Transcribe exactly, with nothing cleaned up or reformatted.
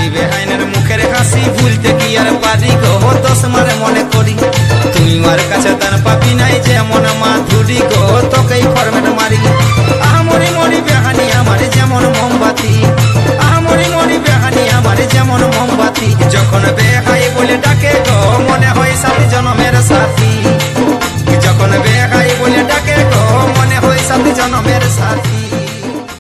বেহাইনের মুখের হাসি ভুলতে কি আর পারি গো দোষ মারে মনে করি তুমি মার কাছে তার পাপি নাই যেমন মাধুরী গো তোকেই ফরমেট